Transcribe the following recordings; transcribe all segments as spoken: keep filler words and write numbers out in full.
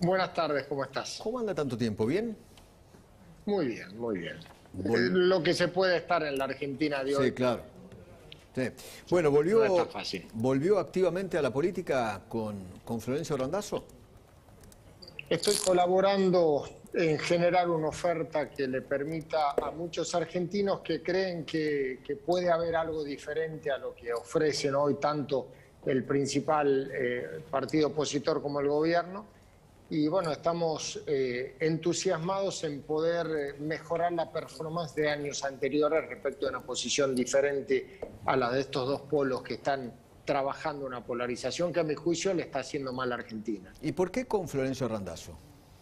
Buenas tardes, ¿cómo estás? ¿Cómo anda tanto tiempo? ¿Bien? Muy bien, muy bien. Vol- Eh, Lo que se puede estar en la Argentina de Sí, hoy claro. Sí. Bueno, no es volvió, tan fácil. volvió activamente a la política con, con Florencio Randazzo. Estoy colaborando en generar una oferta que le permita a muchos argentinos que creen que, que puede haber algo diferente a lo que ofrecen hoy tanto el principal eh, partido opositor como el gobierno. Y bueno, estamos eh, entusiasmados en poder eh, mejorar la performance de años anteriores respecto de una posición diferente a la de estos dos polos que están trabajando una polarización que a mi juicio le está haciendo mal a Argentina. ¿Y por qué con Florencio Randazzo?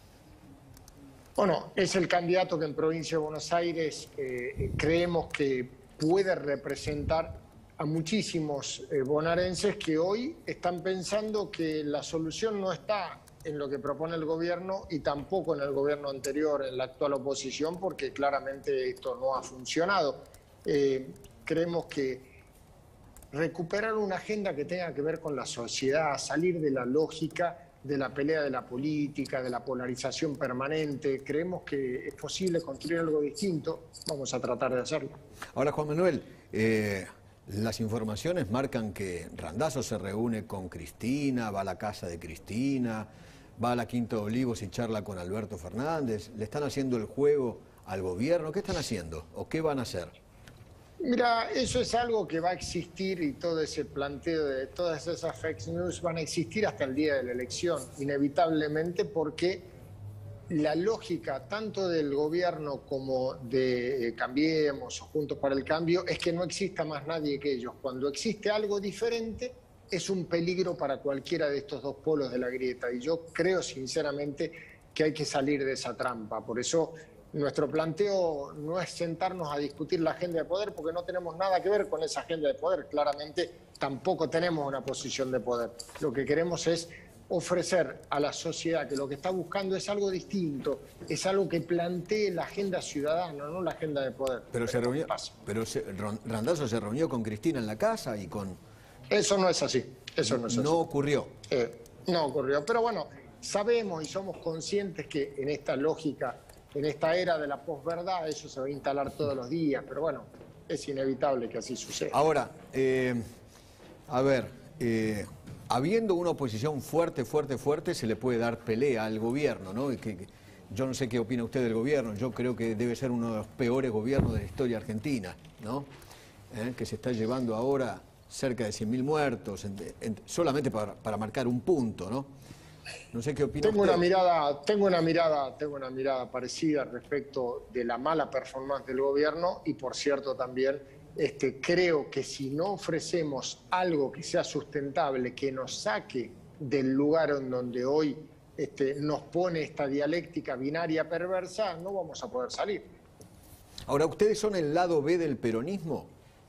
Bueno, es el candidato que en Provincia de Buenos Aires eh, creemos que puede representar a muchísimos eh, bonaerenses que hoy están pensando que la solución no está en lo que propone el gobierno y tampoco en el gobierno anterior, en la actual oposición, porque claramente esto no ha funcionado. Eh, creemos que recuperar una agenda que tenga que ver con la sociedad, salir de la lógica de la pelea de la política, de la polarización permanente. Creemos que es posible construir algo distinto, vamos a tratar de hacerlo. Ahora, Juan Manuel, eh, las informaciones marcan que Randazzo se reúne con Cristina, va a la casa de Cristina, va a la Quinta de Olivos y charla con Alberto Fernández. ¿Le están haciendo el juego al gobierno? ¿Qué están haciendo? ¿O qué van a hacer? Mira, eso es algo que va a existir y todo ese planteo de todas esas fake news van a existir hasta el día de la elección, inevitablemente, porque la lógica tanto del gobierno como de eh, Cambiemos o Juntos para el Cambio es que no exista más nadie que ellos. Cuando existe algo diferente es un peligro para cualquiera de estos dos polos de la grieta y yo creo sinceramente que hay que salir de esa trampa. Por eso nuestro planteo no es sentarnos a discutir la agenda de poder porque no tenemos nada que ver con esa agenda de poder. Claramente tampoco tenemos una posición de poder. Lo que queremos es ofrecer a la sociedad que lo que está buscando es algo distinto, es algo que plantee la agenda ciudadana, no la agenda de poder. Pero, se reunió, pero se, Randazzo se reunió con Cristina en la casa y con... Eso no es así, eso no es así. No ocurrió. Eh, no ocurrió, pero bueno, sabemos y somos conscientes que en esta lógica, en esta era de la posverdad, eso se va a instalar todos los días, pero bueno, es inevitable que así suceda. Ahora, eh, a ver, eh, habiendo una oposición fuerte, fuerte, fuerte, se le puede dar pelea al gobierno, ¿no? Y que, que, yo no sé qué opina usted del gobierno, yo creo que debe ser uno de los peores gobiernos de la historia argentina, ¿no? ¿Eh? Que se está llevando ahora cerca de cien mil muertos, en, en, solamente para, para marcar un punto, ¿no? No sé qué opina tengo usted. Una mirada, tengo, una mirada, tengo una mirada parecida respecto de la mala performance del gobierno y, por cierto, también este, creo que si no ofrecemos algo que sea sustentable, que nos saque del lugar en donde hoy este, nos pone esta dialéctica binaria perversa, no vamos a poder salir. Ahora, ¿ustedes son el lado B del peronismo?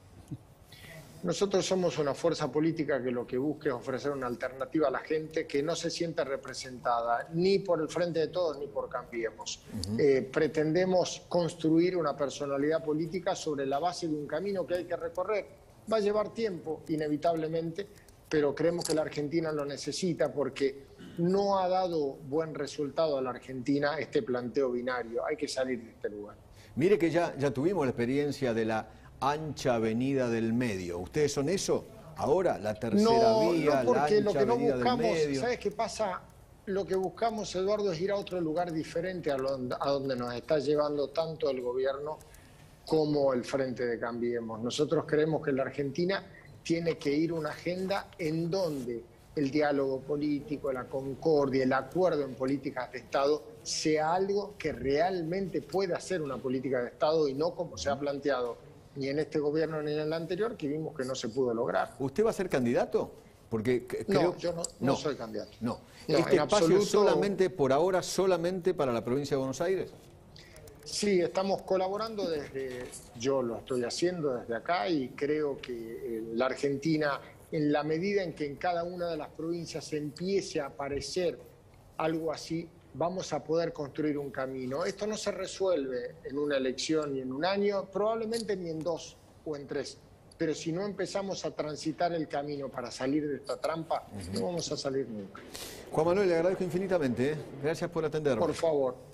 Nosotros somos una fuerza política que lo que busca es ofrecer una alternativa a la gente que no se sienta representada ni por el Frente de Todos ni por Cambiemos. Uh-huh. eh, pretendemos construir una personalidad política sobre la base de un camino que hay que recorrer. Va a llevar tiempo, inevitablemente, pero creemos que la Argentina lo necesita porque no ha dado buen resultado a la Argentina este planteo binario. Hay que salir de este lugar. Mire que ya, ya tuvimos la experiencia de la ancha avenida del medio. ¿Ustedes son eso? Ahora, la tercera no, vía, no, porque la ancha lo que no avenida buscamos, del medio. ¿sabes qué pasa? Lo que buscamos, Eduardo, es ir a otro lugar diferente a, lo, a donde nos está llevando tanto el gobierno como el Frente de Cambiemos. Nosotros creemos que la Argentina tiene que ir a una agenda en donde el diálogo político, la concordia, el acuerdo en políticas de Estado sea algo que realmente pueda ser una política de Estado y no como se ha planteado ni en este gobierno ni en el anterior, que vimos que no se pudo lograr. ¿Usted va a ser candidato? Porque creo... No, yo no, no, no soy candidato. No. no ¿Este espacio absoluto... es solamente, por ahora, solamente para la provincia de Buenos Aires? Sí, estamos colaborando desde, yo lo estoy haciendo desde acá y creo que eh, la Argentina, en la medida en que en cada una de las provincias empiece a aparecer algo así, vamos a poder construir un camino. Esto no se resuelve en una elección ni en un año, probablemente ni en dos o en tres, pero si no empezamos a transitar el camino para salir de esta trampa, uh-huh. no vamos a salir nunca. Juan Manuel, le agradezco infinitamente. ¿eh? Gracias por atendernos. Por favor.